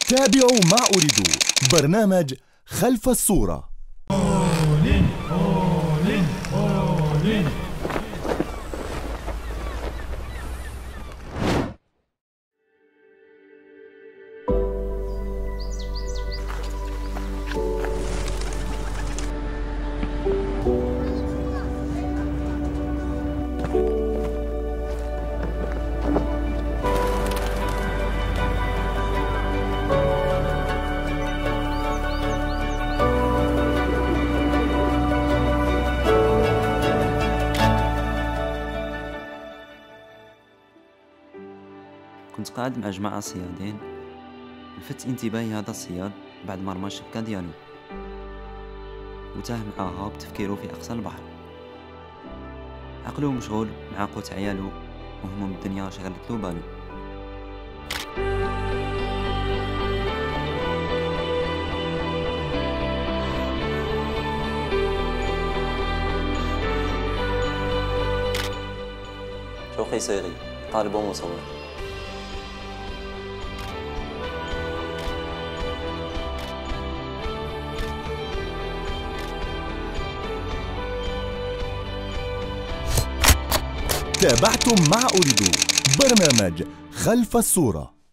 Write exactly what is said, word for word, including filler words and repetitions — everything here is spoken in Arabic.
تابعوا ما أريدوا برنامج خلف الصورة. أولين أولين أولين. كنت قاعد مع جماعة صيادين، لفت انتباهي هذا الصياد بعد ما رمى الشبكة ديالو وتاه معاها بتفكيرو في أقصى البحر. عقلو مشغول مع قوت عيالو وهموم الدنيا شغلتلو بالو. شوقي صيغي طالب ومصور. تابعتم ما أريدوا برنامج خلف الصورة.